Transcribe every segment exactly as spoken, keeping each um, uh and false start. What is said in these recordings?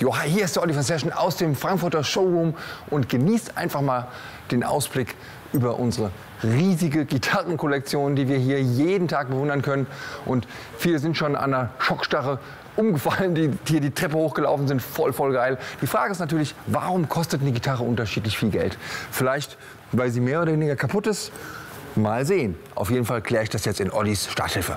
Jo, hi, hier ist der Oliver Session aus dem Frankfurter Showroom und genießt einfach mal den Ausblick über unsere riesige Gitarrenkollektion, die wir hier jeden Tag bewundern können. Und viele sind schon an der Schockstarre umgefallen, die hier die Treppe hochgelaufen sind. Voll, voll geil. Die Frage ist natürlich, warum kostet eine Gitarre unterschiedlich viel Geld? Vielleicht, weil sie mehr oder weniger kaputt ist? Mal sehen. Auf jeden Fall kläre ich das jetzt in Ollis Starthilfe.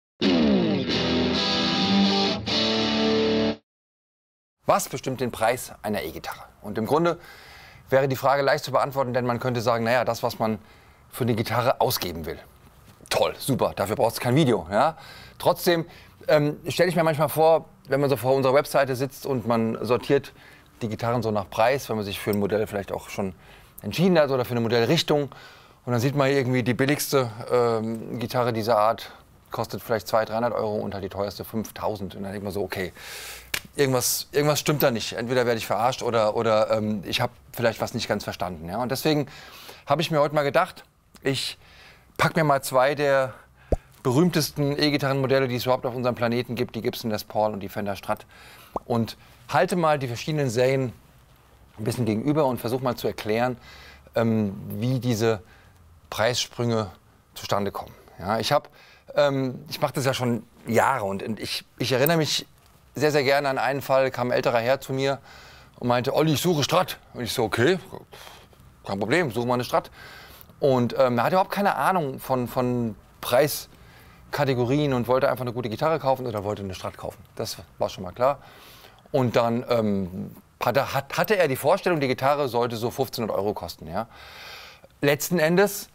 Was bestimmt den Preis einer E-Gitarre? Und im Grunde wäre die Frage leicht zu beantworten, denn man könnte sagen, naja, das, was man für eine Gitarre ausgeben will. Toll, super, dafür brauchst du kein Video. Ja? Trotzdem ähm, stelle ich mir manchmal vor, wenn man so vor unserer Webseite sitzt und man sortiert die Gitarren so nach Preis, wenn man sich für ein Modell vielleicht auch schon entschieden hat oder für eine Modellrichtung. Und dann sieht man irgendwie die billigste ähm, Gitarre dieser Art kostet vielleicht zweihundert, dreihundert Euro und halt die teuerste fünftausend. Und dann denkt man so, okay, irgendwas, irgendwas stimmt da nicht. Entweder werde ich verarscht oder, oder ähm, ich habe vielleicht was nicht ganz verstanden. Ja? Und deswegen habe ich mir heute mal gedacht, ich packe mir mal zwei der berühmtesten E-Gitarrenmodelle, die es überhaupt auf unserem Planeten gibt, die Gibson Les Paul und die Fender Strat, und halte mal die verschiedenen Serien ein bisschen gegenüber und versuche mal zu erklären, ähm, wie diese Preissprünge zustande kommen. Ja, ich habe, ähm, ich mache das ja schon Jahre und, und ich, ich erinnere mich sehr, sehr gerne an einen Fall, kam ein älterer Herr zu mir und meinte, Olli, ich suche Strat. Und ich so, okay, kein Problem, suche mal eine Strat. Und ähm, er hatte überhaupt keine Ahnung von, von Preiskategorien und wollte einfach eine gute Gitarre kaufen oder wollte eine Strat kaufen. Das war schon mal klar. Und dann ähm, hatte, hatte er die Vorstellung, die Gitarre sollte so fünfzehnhundert Euro kosten. Ja. Letzten Endes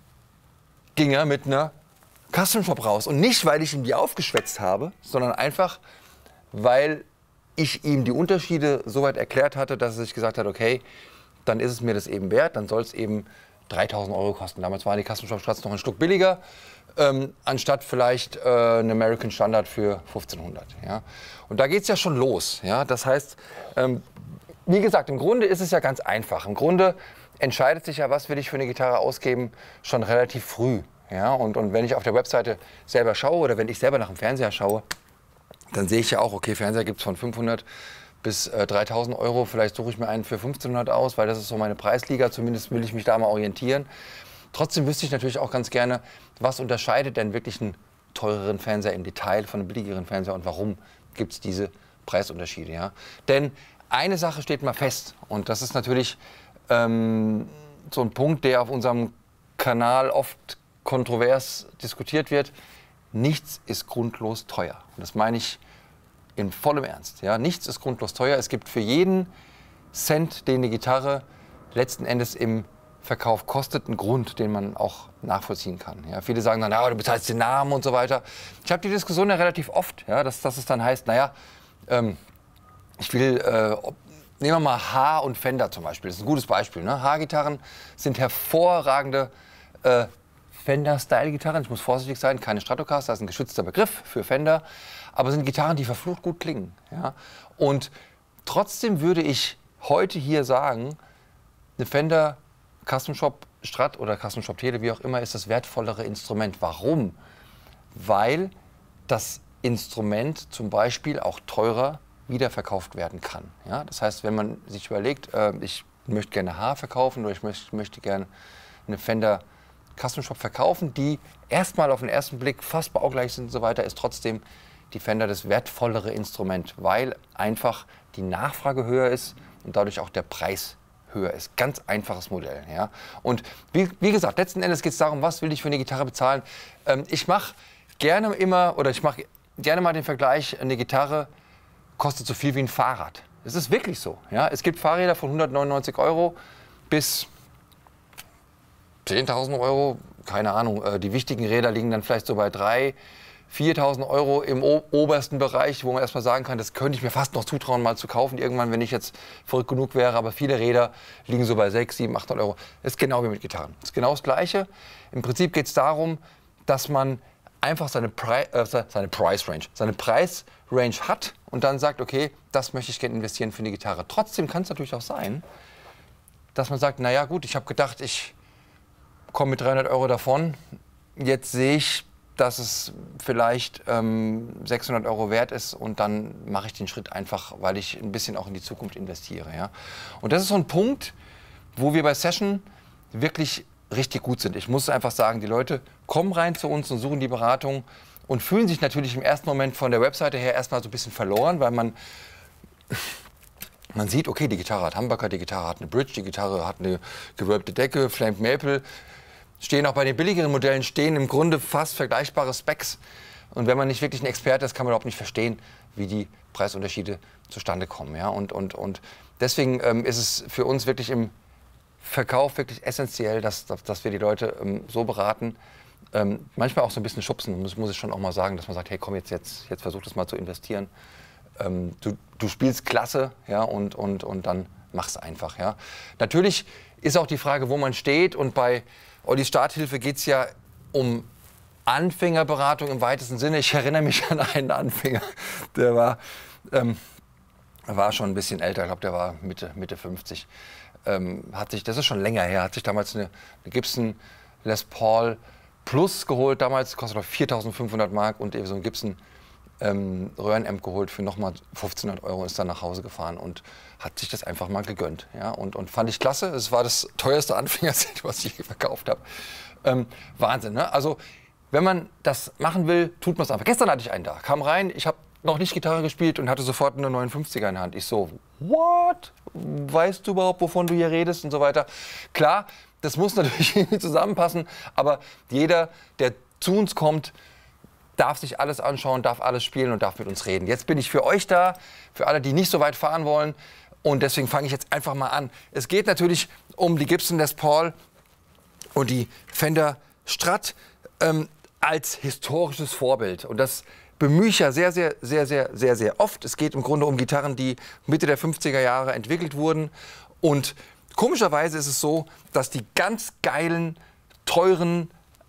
ging er mit einer Custom Shop raus. Und nicht, weil ich ihm die aufgeschwätzt habe, sondern einfach, weil ich ihm die Unterschiede so weit erklärt hatte, dass er sich gesagt hat, okay, dann ist es mir das eben wert, dann soll es eben dreitausend Euro kosten. Damals waren die Custom Shop Strats noch ein Stück billiger, ähm, anstatt vielleicht äh, ein American Standard für fünfzehnhundert. Ja. Und da geht es ja schon los. Ja. Das heißt, ähm, wie gesagt, im Grunde ist es ja ganz einfach. Im Grunde entscheidet sich ja, was will ich für eine Gitarre ausgeben, schon relativ früh. Ja. Und, und wenn ich auf der Webseite selber schaue oder wenn ich selber nach dem Fernseher schaue, dann sehe ich ja auch, okay, Fernseher gibt es von fünfhundert bis äh, dreitausend Euro. Vielleicht suche ich mir einen für fünfzehnhundert aus, weil das ist so meine Preisliga. Zumindest will ich mich da mal orientieren. Trotzdem wüsste ich natürlich auch ganz gerne, was unterscheidet denn wirklich einen teureren Fernseher im Detail von einem billigeren Fernseher und warum gibt es diese Preisunterschiede. Ja? Denn eine Sache steht mal fest und das ist natürlich ähm, so ein Punkt, der auf unserem Kanal oft kontrovers diskutiert wird. Nichts ist grundlos teuer. Und das meine ich in vollem Ernst. Ja? Nichts ist grundlos teuer. Es gibt für jeden Cent, den eine Gitarre letzten Endes im Verkauf kostet, einen Grund, den man auch nachvollziehen kann. Ja? Viele sagen dann, ja, du bezahlst den Namen und so weiter. Ich habe die Diskussion ja relativ oft, ja? dass, dass es dann heißt, naja, ähm, ich will, äh, ob, nehmen wir mal H und Fender zum Beispiel. Das ist ein gutes Beispiel. Ne? H-Gitarren sind hervorragende äh, Fender-Style-Gitarren, ich muss vorsichtig sein, keine Stratocaster, das ist ein geschützter Begriff für Fender, aber sind Gitarren, die verflucht gut klingen. Ja? Und trotzdem würde ich heute hier sagen, eine Fender Custom Shop Strat oder Custom Shop Tele, wie auch immer, ist das wertvollere Instrument. Warum? Weil das Instrument zum Beispiel auch teurer wiederverkauft werden kann. Ja? Das heißt, wenn man sich überlegt, äh, ich möchte gerne H verkaufen oder ich möchte, möchte gerne eine Fender Custom Shop verkaufen, die erstmal auf den ersten Blick fast baugleich sind und so weiter, ist trotzdem die Fender das wertvollere Instrument, weil einfach die Nachfrage höher ist und dadurch auch der Preis höher ist. Ganz einfaches Modell. Ja? Und wie, wie gesagt, letzten Endes geht es darum, was will ich für eine Gitarre bezahlen. Ähm, ich mache gerne immer, oder ich mache gerne mal den Vergleich, eine Gitarre kostet so viel wie ein Fahrrad. Das ist wirklich so. Ja? Es gibt Fahrräder von hundertneunundneunzig Euro bis zehntausend Euro, keine Ahnung, äh, die wichtigen Räder liegen dann vielleicht so bei dreitausend, viertausend Euro im obersten Bereich, wo man erstmal sagen kann, das könnte ich mir fast noch zutrauen, mal zu kaufen, irgendwann, wenn ich jetzt verrückt genug wäre. Aber viele Räder liegen so bei sechshundert, siebenhundert, achthundert Euro. Das ist genau wie mit Gitarren. Das ist genau das Gleiche. Im Prinzip geht es darum, dass man einfach seine, Pri äh, seine Price Range, seine Preisrange hat und dann sagt, okay, das möchte ich gerne investieren für eine Gitarre. Trotzdem kann es natürlich auch sein, dass man sagt, naja gut, ich habe gedacht, ich komme mit dreihundert Euro davon. Jetzt sehe ich, dass es vielleicht ähm, sechshundert Euro wert ist und dann mache ich den Schritt einfach, weil ich ein bisschen auch in die Zukunft investiere. Ja? Und das ist so ein Punkt, wo wir bei Session wirklich richtig gut sind. Ich muss einfach sagen, die Leute kommen rein zu uns und suchen die Beratung und fühlen sich natürlich im ersten Moment von der Webseite her erstmal so ein bisschen verloren, weil man, man sieht, okay, die Gitarre hat Humbucker, die Gitarre hat eine Bridge, die Gitarre hat eine gewölbte Decke, Flamed Maple. Stehen auch bei den billigeren Modellen, stehen im Grunde fast vergleichbare Specs. Und wenn man nicht wirklich ein Experte ist, kann man überhaupt nicht verstehen, wie die Preisunterschiede zustande kommen. Ja? Und, und, und deswegen ähm, ist es für uns wirklich im Verkauf wirklich essentiell, dass, dass, dass wir die Leute ähm, so beraten, ähm, manchmal auch so ein bisschen schubsen, das muss ich schon auch mal sagen, dass man sagt, hey komm, jetzt, jetzt, jetzt versuch das mal zu investieren. Ähm, du, du spielst klasse, ja, und, und, und dann mach's einfach. Ja? Natürlich ist auch die Frage, wo man steht, und bei Ollis Starthilfe geht es ja um Anfängerberatung im weitesten Sinne. Ich erinnere mich an einen Anfänger, der war, ähm, war schon ein bisschen älter, ich glaube, der war Mitte, Mitte fünfzig. Ähm, hat sich, das ist schon länger her, hat sich damals eine, eine Gibson Les Paul Plus geholt, damals kostet er viertausendfünfhundert Mark, und so ein Gibson ähm, Röhrenamp geholt für nochmal fünfzehnhundert Euro, und ist dann nach Hause gefahren und hat sich das einfach mal gegönnt. Ja? Und, und fand ich klasse, es war das teuerste Anfängerset, was ich je verkauft habe. Ähm, Wahnsinn, ne? Also wenn man das machen will, tut man es einfach. Gestern hatte ich einen da, kam rein, ich habe noch nicht Gitarre gespielt und hatte sofort eine neunundfünfziger in der Hand. Ich so, what? Weißt du überhaupt, wovon du hier redest und so weiter? Klar, das muss natürlich irgendwie zusammenpassen, aber jeder, der zu uns kommt, darf sich alles anschauen, darf alles spielen und darf mit uns reden. Jetzt bin ich für euch da, für alle, die nicht so weit fahren wollen, und deswegen fange ich jetzt einfach mal an. Es geht natürlich um die Gibson Les Paul und die Fender Strat ähm, als historisches Vorbild, und das bemühe ich ja sehr, sehr, sehr, sehr, sehr, sehr oft. Es geht im Grunde um Gitarren, die Mitte der fünfziger Jahre entwickelt wurden, und komischerweise ist es so, dass die ganz geilen, teuren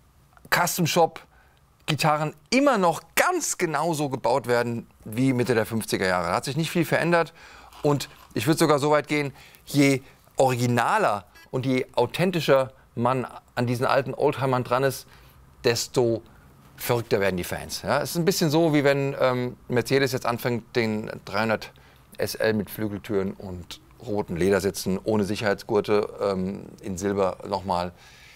Custom-Shop-Gitarren immer noch ganz genauso gebaut werden wie Mitte der fünfziger Jahre. Da hat sich nicht viel verändert, und ich würde sogar so weit gehen, je originaler und je authentischer man an diesen alten Oldtimern dran ist, desto verrückter werden die Fans. Ja, es ist ein bisschen so, wie wenn ähm, Mercedes jetzt anfängt, den dreihundert S L mit Flügeltüren und roten Ledersitzen ohne Sicherheitsgurte ähm, in Silber nochmal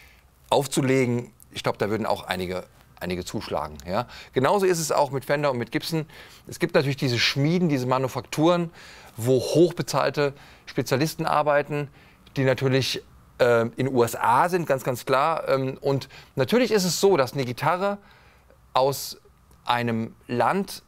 aufzulegen. Ich glaube, da würden auch einige, einige zuschlagen. Ja? Genauso ist es auch mit Fender und mit Gibson. Es gibt natürlich diese Schmieden, diese Manufakturen, wo hochbezahlte Spezialisten arbeiten, die natürlich äh, in den U S A sind, ganz, ganz klar. Ähm, und natürlich ist es so, dass eine Gitarre aus einem Land,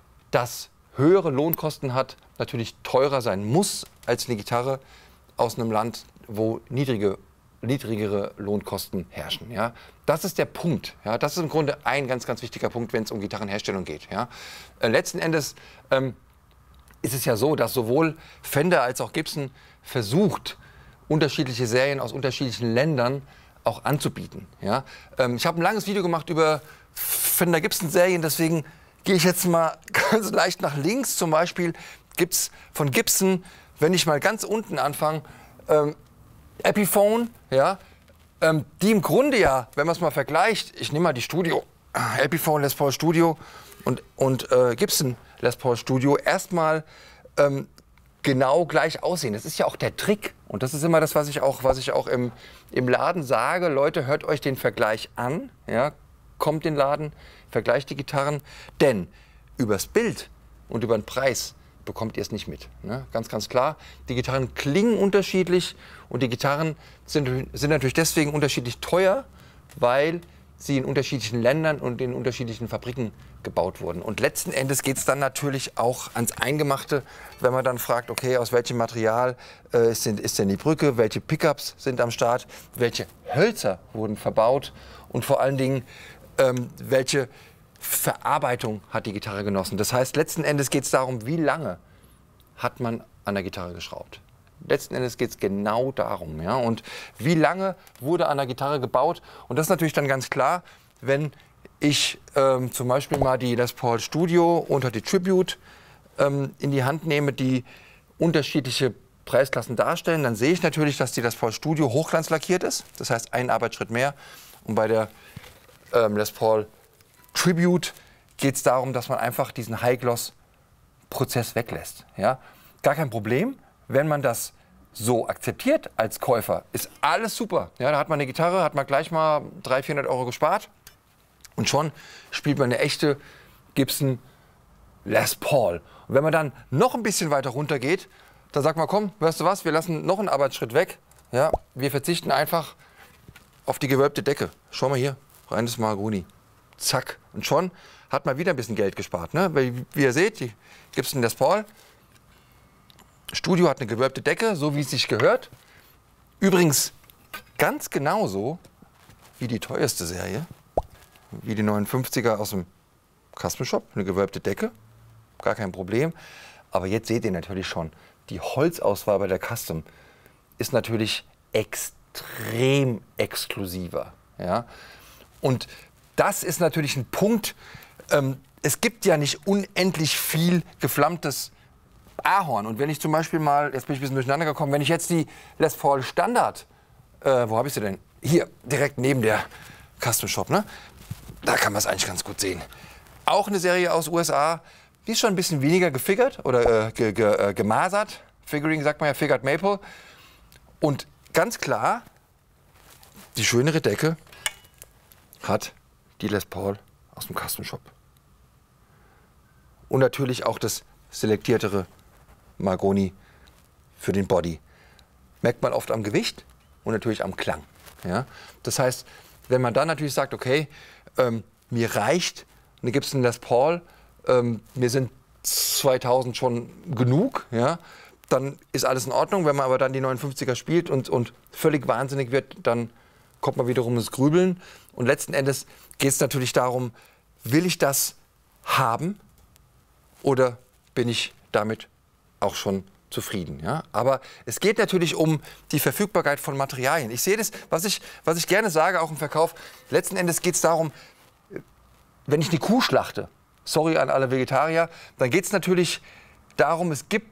das höhere Lohnkosten hat, natürlich teurer sein muss als eine Gitarre aus einem Land, wo niedrige, niedrigere Lohnkosten herrschen. Ja? Das ist der Punkt. Ja? Das ist im Grunde ein ganz, ganz wichtiger Punkt, wenn es um Gitarrenherstellung geht. Ja? Äh, letzten Endes ähm, ist es ja so, dass sowohl Fender als auch Gibson versucht, unterschiedliche Serien aus unterschiedlichen Ländern auch anzubieten. Ja? Ähm, ich habe ein langes Video gemacht über Fender Gibson Serien, deswegen gehe ich jetzt mal ganz leicht nach links. Zum Beispiel gibt es von Gibson, wenn ich mal ganz unten anfange, ähm, Epiphone, ja, ähm, die im Grunde ja, wenn man es mal vergleicht, ich nehme mal die Studio, Epiphone Les Paul Studio und, und äh, Gibson Les Paul Studio, erstmal ähm, genau gleich aussehen. Das ist ja auch der Trick, und das ist immer das, was ich auch, was ich auch im, im Laden sage. Leute, hört euch den Vergleich an, ja, kommt in den Laden, vergleicht die Gitarren, denn übers Bild und über den Preis bekommt ihr es nicht mit. Ne? Ganz, ganz klar, die Gitarren klingen unterschiedlich, und die Gitarren sind, sind natürlich deswegen unterschiedlich teuer, weil sie in unterschiedlichen Ländern und in unterschiedlichen Fabriken gebaut wurden. Und letzten Endes geht es dann natürlich auch ans Eingemachte, wenn man dann fragt, okay, aus welchem Material äh, ist, denn, ist denn die Brücke, welche Pickups sind am Start, welche Hölzer wurden verbaut, und vor allen Dingen, ähm, welche Verarbeitung hat die Gitarre genossen. Das heißt, letzten Endes geht es darum, wie lange hat man an der Gitarre geschraubt. Letzten Endes geht es genau darum. Ja? Und wie lange wurde an der Gitarre gebaut? Und das ist natürlich dann ganz klar, wenn ich ähm, zum Beispiel mal die Les Paul Studio unter die Tribute ähm, in die Hand nehme, die unterschiedliche Preisklassen darstellen, dann sehe ich natürlich, dass die Les Paul Studio hochglanzlackiert ist. Das heißt, ein Arbeitsschritt mehr. Und bei der ähm, Les Paul Tribute geht es darum, dass man einfach diesen High-Gloss-Prozess weglässt. Ja? Gar kein Problem, wenn man das so akzeptiert als Käufer, ist alles super. Ja, da hat man eine Gitarre, hat man gleich mal dreihundert, vierhundert Euro gespart und schon spielt man eine echte Gibson Les Paul. Und wenn man dann noch ein bisschen weiter runter geht, dann sagt man, komm, weißt du was, wir lassen noch einen Arbeitsschritt weg. Ja, wir verzichten einfach auf die gewölbte Decke. Schau mal hier, reines Mahagoni. Zack. Und schon hat man wieder ein bisschen Geld gespart. Ne? Weil, wie ihr seht, die Gibson Les Paul. Studio hat eine gewölbte Decke, so wie es sich gehört. Übrigens ganz genauso wie die teuerste Serie, wie die neunundfünfziger aus dem Custom Shop. Eine gewölbte Decke, gar kein Problem. Aber jetzt seht ihr natürlich schon, die Holzauswahl bei der Custom ist natürlich extrem exklusiver. Ja? Und das ist natürlich ein Punkt, ähm, es gibt ja nicht unendlich viel geflammtes Ahorn. Und wenn ich zum Beispiel mal, jetzt bin ich ein bisschen durcheinander gekommen, wenn ich jetzt die Les Paul Standard, äh, wo habe ich sie denn? Hier, direkt neben der Custom Shop, ne? Da kann man es eigentlich ganz gut sehen. Auch eine Serie aus U S A, die ist schon ein bisschen weniger gefigert oder äh, ge, ge, äh, gemasert. Figuring sagt man ja, Figured Maple. Und ganz klar, die schönere Decke hat die Les Paul aus dem Custom Shop. Und natürlich auch das selektiertere Mahagoni für den Body. Merkt man oft am Gewicht und natürlich am Klang. Ja? Das heißt, wenn man dann natürlich sagt, okay, ähm, mir reicht eine Gibson Les Paul, ähm, mir sind zweitausend schon genug, ja? Dann ist alles in Ordnung. Wenn man aber dann die neunundfünfziger spielt und, und völlig wahnsinnig wird, dann kommt man wiederum ins Grübeln. Und letzten Endes geht es natürlich darum, will ich das haben oder bin ich damit auch schon zufrieden. Ja? Aber es geht natürlich um die Verfügbarkeit von Materialien. Ich sehe das, was ich, was ich gerne sage, auch im Verkauf, letzten Endes geht es darum, wenn ich eine Kuh schlachte, sorry an alle Vegetarier, dann geht es natürlich darum, es gibt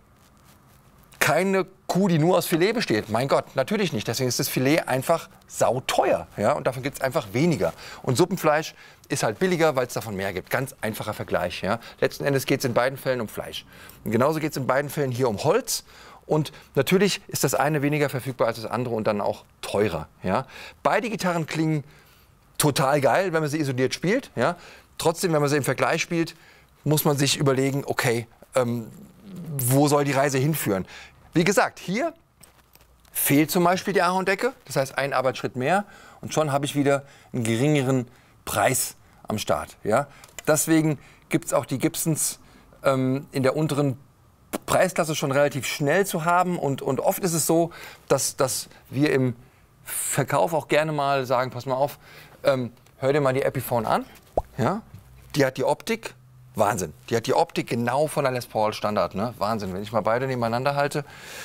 keine Kuh, die nur aus Filet besteht. Mein Gott, natürlich nicht. Deswegen ist das Filet einfach sauteuer. Ja? Und davon gibt es einfach weniger. Und Suppenfleisch ist halt billiger, weil es davon mehr gibt. Ganz einfacher Vergleich. Ja? Letzten Endes geht es in beiden Fällen um Fleisch. Und genauso geht es in beiden Fällen hier um Holz. Und natürlich ist das eine weniger verfügbar als das andere und dann auch teurer. Ja? Beide Gitarren klingen total geil, wenn man sie isoliert spielt. Ja? Trotzdem, wenn man sie im Vergleich spielt, muss man sich überlegen, okay, ähm, wo soll die Reise hinführen? Wie gesagt, hier fehlt zum Beispiel die Ahorndecke, das heißt ein Arbeitsschritt mehr und schon habe ich wieder einen geringeren Preis am Start. Ja? Deswegen gibt es auch die Gibsons ähm, in der unteren Preisklasse schon relativ schnell zu haben und, und oft ist es so, dass, dass wir im Verkauf auch gerne mal sagen, pass mal auf, ähm, hör dir mal die Epiphone an, ja? Die hat die Optik, Wahnsinn. Die hat die Optik genau von der Les Paul Standard. Ne? Wahnsinn. Wenn ich mal beide nebeneinander halte,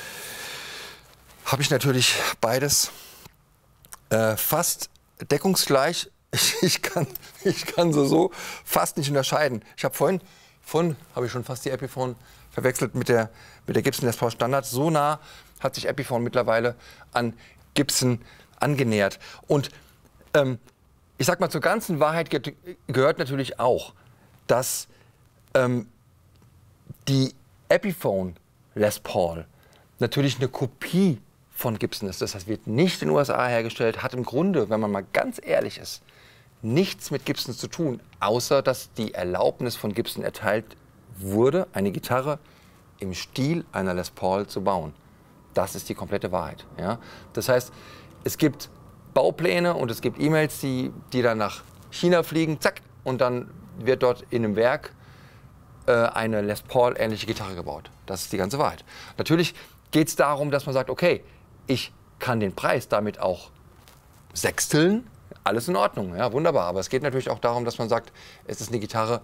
habe ich natürlich beides äh, fast deckungsgleich. Ich, ich, kann, ich kann so, so fast nicht unterscheiden. Ich habe vorhin, vorhin habe ich schon fast die Epiphone verwechselt mit der, mit der Gibson Les Paul Standard. So nah hat sich Epiphone mittlerweile an Gibson angenähert. Und ähm, ich sag mal, zur ganzen Wahrheit ge gehört natürlich auch, dass ähm, die Epiphone Les Paul natürlich eine Kopie von Gibson ist. Das heißt, wird nicht in den U S A hergestellt, hat im Grunde, wenn man mal ganz ehrlich ist, nichts mit Gibson zu tun, außer dass die Erlaubnis von Gibson erteilt wurde, eine Gitarre im Stil einer Les Paul zu bauen. Das ist die komplette Wahrheit. Ja? Das heißt, es gibt Baupläne und es gibt E-Mails, die, die dann nach China fliegen, zack, und dann wird dort in einem Werk äh, eine Les Paul ähnliche Gitarre gebaut. Das ist die ganze Wahrheit. Natürlich geht es darum, dass man sagt, okay, ich kann den Preis damit auch sechsteln, alles in Ordnung, ja, wunderbar. Aber es geht natürlich auch darum, dass man sagt, es ist eine Gitarre,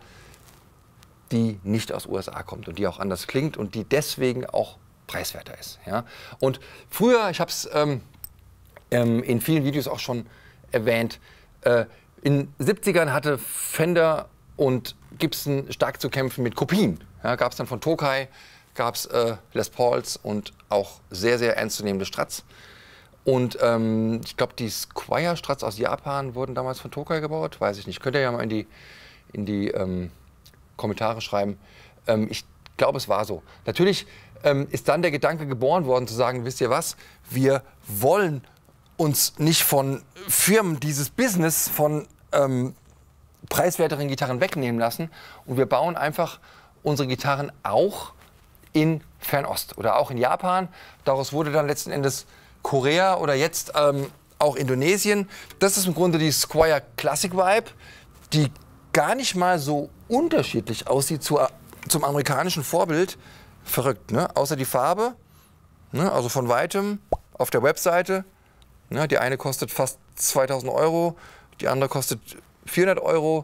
die nicht aus U S A kommt und die auch anders klingt und die deswegen auch preiswerter ist. Ja. Und früher, ich habe es ähm, ähm, in vielen Videos auch schon erwähnt, äh, in den siebzigern hatte Fender und Gibson stark zu kämpfen mit Kopien. Ja, gab es dann von Tokai, gab es äh, Les Pauls und auch sehr, sehr ernstzunehmende Strats. Und ähm, ich glaube, die Squire Strats aus Japan wurden damals von Tokai gebaut, weiß ich nicht. Könnt ihr ja mal in die, in die ähm, Kommentare schreiben. Ähm, ich glaube, es war so. Natürlich ähm, ist dann der Gedanke geboren worden, zu sagen, wisst ihr was, wir wollen uns nicht von Firmen dieses Business von ähm, preiswerteren Gitarren wegnehmen lassen und wir bauen einfach unsere Gitarren auch in Fernost oder auch in Japan. Daraus wurde dann letzten Endes Korea oder jetzt ähm, auch Indonesien. Das ist im Grunde die Squier Classic Vibe, die gar nicht mal so unterschiedlich aussieht zu, zum amerikanischen Vorbild. Verrückt, ne? Außer die Farbe, ne? Also von weitem auf der Webseite. Ne? Die eine kostet fast zweitausend Euro, die andere kostet vierhundert Euro.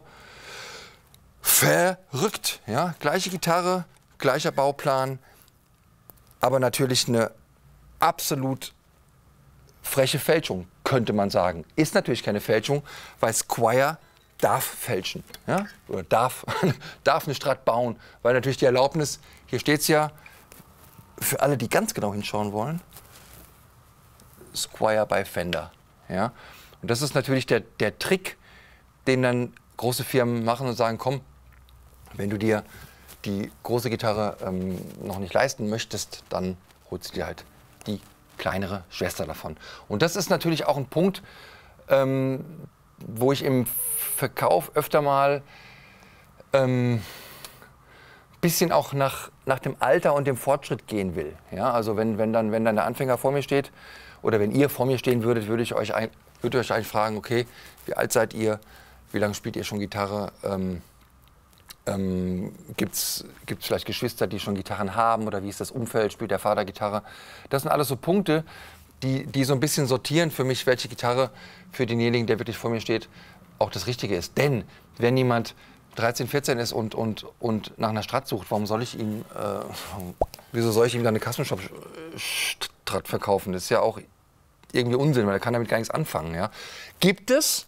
Verrückt, ja? Gleiche Gitarre, gleicher Bauplan, aber natürlich eine absolut freche Fälschung, könnte man sagen. Ist natürlich keine Fälschung, weil Squier darf fälschen, ja? Oder darf, darf eine Strat bauen, weil natürlich die Erlaubnis, hier steht es ja, für alle, die ganz genau hinschauen wollen, Squier by Fender. Ja? Und das ist natürlich der, der Trick, den dann große Firmen machen und sagen, komm, wenn du dir die große Gitarre ähm, noch nicht leisten möchtest, dann holst du dir halt die kleinere Schwester davon. Und das ist natürlich auch ein Punkt, ähm, wo ich im Verkauf öfter mal ähm, bisschen auch nach, nach dem Alter und dem Fortschritt gehen will. Ja, also wenn, wenn, dann, wenn dann der Anfänger vor mir steht oder wenn ihr vor mir stehen würdet, würde ich euch, ein, würde euch eigentlich fragen, okay, wie alt seid ihr, wie lange spielt ihr schon Gitarre, ähm, ähm, gibt es vielleicht Geschwister, die schon Gitarren haben oder wie ist das Umfeld, spielt der Vater Gitarre. Das sind alles so Punkte, die, die so ein bisschen sortieren für mich, welche Gitarre für denjenigen, der wirklich vor mir steht, auch das Richtige ist. Denn wenn jemand dreizehn, vierzehn ist und, und, und nach einer Strat sucht, warum soll ich ihm, äh, wieso soll ich ihm dann eine Custom Shop Strat verkaufen? Das ist ja auch irgendwie Unsinn, weil er kann damit gar nichts anfangen. Ja? Gibt es,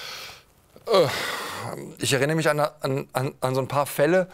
äh, ich erinnere mich an, an, an, an so ein paar Fälle,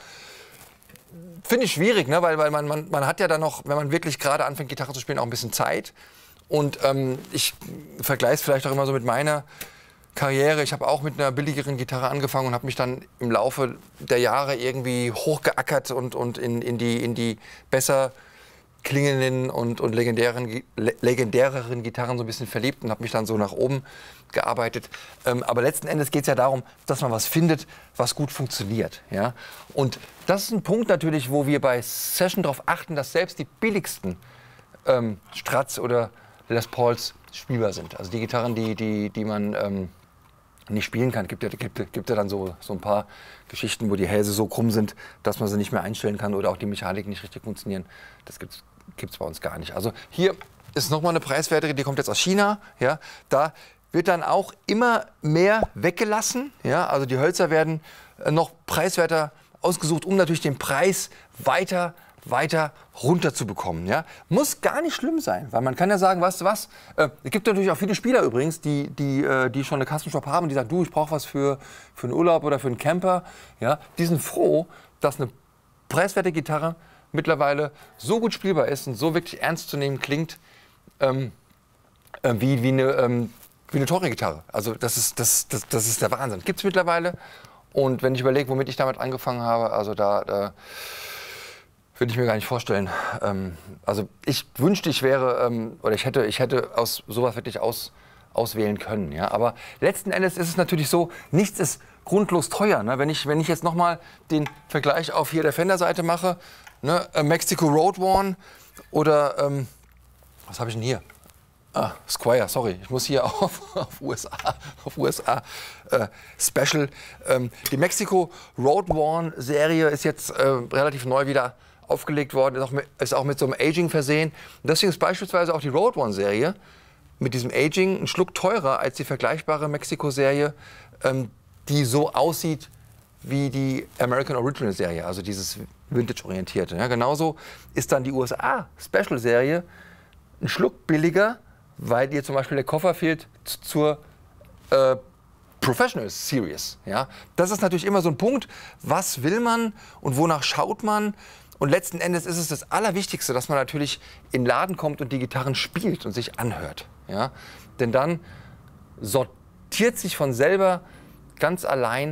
finde ich schwierig, ne? weil, weil man, man, man hat ja dann noch, wenn man wirklich gerade anfängt, Gitarre zu spielen, auch ein bisschen Zeit. Und ähm, ich vergleiche es vielleicht auch immer so mit meiner Karriere. Ich habe auch mit einer billigeren Gitarre angefangen und habe mich dann im Laufe der Jahre irgendwie hochgeackert und, und in, in, die, in die besser klingenden und, und legendären, legendäreren Gitarren so ein bisschen verliebt und habe mich dann so nach oben gearbeitet. Ähm, aber letzten Endes geht es ja darum, dass man was findet, was gut funktioniert. Ja? Und das ist ein Punkt natürlich, wo wir bei Session darauf achten, dass selbst die billigsten ähm, Strats oder Les Pauls spielbar sind. Also die Gitarren, die, die, die man ähm, nicht spielen kann, gibt ja, gibt, gibt ja dann so, so ein paar Geschichten, wo die Hälse so krumm sind, dass man sie nicht mehr einstellen kann oder auch die Mechanik nicht richtig funktionieren. Das gibt es bei uns gar nicht. Also hier ist nochmal eine preiswertere, die kommt jetzt aus China. Ja, da wird dann auch immer mehr weggelassen. Ja, also die Hölzer werden noch preiswerter ausgesucht, um natürlich den Preis weiter weiter runter zu bekommen. Ja? Muss gar nicht schlimm sein, weil man kann ja sagen, weißt du was, äh, es gibt natürlich auch viele Spieler übrigens, die, die, äh, die schon eine Custom Shop haben, die sagen, du, ich brauche was für, für einen Urlaub oder für einen Camper. Ja? Die sind froh, dass eine preiswerte Gitarre mittlerweile so gut spielbar ist und so wirklich ernst zu nehmen klingt, ähm, äh, wie, wie, eine, ähm, wie eine teure Gitarre. Also das ist, das, das, das ist der Wahnsinn. Gibt es mittlerweile. Und wenn ich überlege, womit ich damit angefangen habe, also da... da würde ich mir gar nicht vorstellen. Ähm, also ich wünschte, ich wäre, ähm, oder ich hätte, ich hätte aus sowas wirklich aus, auswählen können. Ja? Aber letzten Endes ist es natürlich so, nichts ist grundlos teuer. Ne? Wenn ich, wenn ich jetzt nochmal den Vergleich auf hier der Fender-Seite mache, ne? Mexico Road One oder, ähm, was habe ich denn hier? Ah, Squier, sorry, ich muss hier auf, auf U S A, auf U S A äh, Special. Ähm, die Mexico Road One Serie ist jetzt äh, relativ neu wieder aufgelegt worden, ist auch, mit, ist auch mit so einem Aging versehen. Und deswegen ist beispielsweise auch die Road One Serie mit diesem Aging ein Schluck teurer als die vergleichbare Mexico-Serie, ähm, die so aussieht wie die American Original Serie, also dieses Vintage-orientierte. Ja, genauso ist dann die U S A Special Serie ein Schluck billiger, weil dir zum Beispiel der Koffer fehlt zur äh, Professional Series. Ja? Das ist natürlich immer so ein Punkt, was will man und wonach schaut man? Und letzten Endes ist es das Allerwichtigste, dass man natürlich in den Laden kommt und die Gitarren spielt und sich anhört. Ja? Denn dann sortiert sich von selber ganz allein,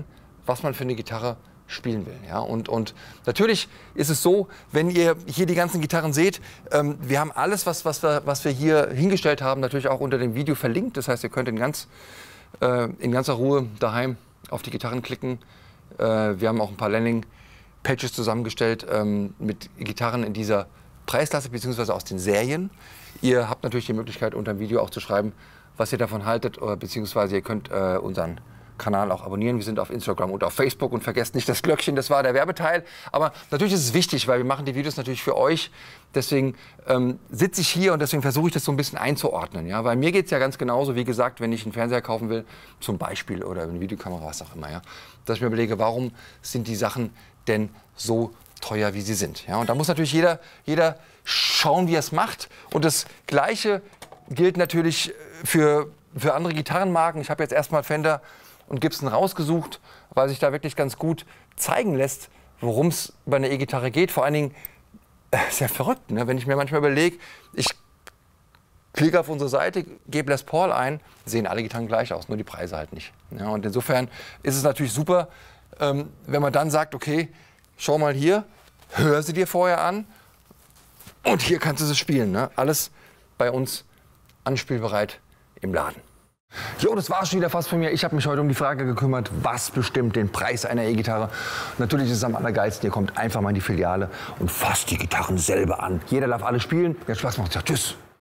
was man für eine Gitarre spielen will. Ja? Und, und natürlich ist es so, wenn ihr hier die ganzen Gitarren seht, ähm, wir haben alles, was, was, wir, was wir hier hingestellt haben, natürlich auch unter dem Video verlinkt. Das heißt, ihr könnt in, ganz, äh, in ganzer Ruhe daheim auf die Gitarren klicken. Äh, wir haben auch ein paar Landing-Pages zusammengestellt ähm, mit Gitarren in dieser Preisklasse bzw. aus den Serien. Ihr habt natürlich die Möglichkeit, unter dem Video auch zu schreiben, was ihr davon haltet, oder beziehungsweise ihr könnt äh, unseren Kanal auch abonnieren. Wir sind auf Instagram und auf Facebook und vergesst nicht das Glöckchen, das war der Werbeteil. Aber natürlich ist es wichtig, weil wir machen die Videos natürlich für euch. Deswegen ähm, sitze ich hier und deswegen versuche ich das so ein bisschen einzuordnen. Ja? Weil mir geht es ja ganz genauso, wie gesagt, wenn ich einen Fernseher kaufen will, zum Beispiel, oder eine Videokamera, was auch immer, ja? Dass ich mir überlege, warum sind die Sachen denn so teuer, wie sie sind. Ja? Und da muss natürlich jeder, jeder schauen, wie er es macht. Und das Gleiche gilt natürlich für, für andere Gitarrenmarken. Ich habe jetzt erstmal Fender und Gibson rausgesucht, weil sich da wirklich ganz gut zeigen lässt, worum es bei einer E-Gitarre geht. Vor allen Dingen, äh, ist ja verrückt, ne? Wenn ich mir manchmal überlege, ich klicke auf unsere Seite, gebe Les Paul ein, sehen alle Gitarren gleich aus, nur die Preise halt nicht. Ja, und insofern ist es natürlich super, ähm, wenn man dann sagt, okay, schau mal hier, hör sie dir vorher an und hier kannst du sie spielen. Ne? Alles bei uns anspielbereit im Laden. Jo, das war schon wieder fast von mir. Ich habe mich heute um die Frage gekümmert, was bestimmt den Preis einer E-Gitarre. Natürlich ist es am allergeilsten, ihr kommt einfach mal in die Filiale und fasst die Gitarren selber an. Jeder darf alle spielen. Jetzt Spaß macht. Ja, tschüss.